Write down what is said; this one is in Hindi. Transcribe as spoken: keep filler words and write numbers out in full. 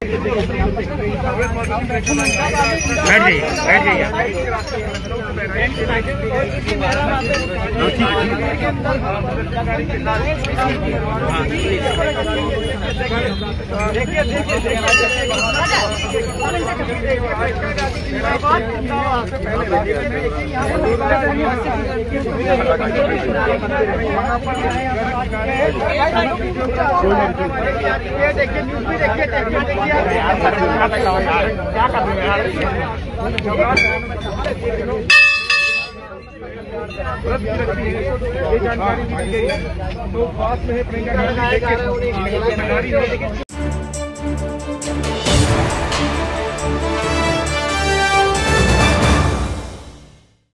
जाइए बैठ जाइए। देखिए देखिए देखिए न्यूज भी देखिए क्या कर रहे हैं ये जानकारी दी गई है तो पास में है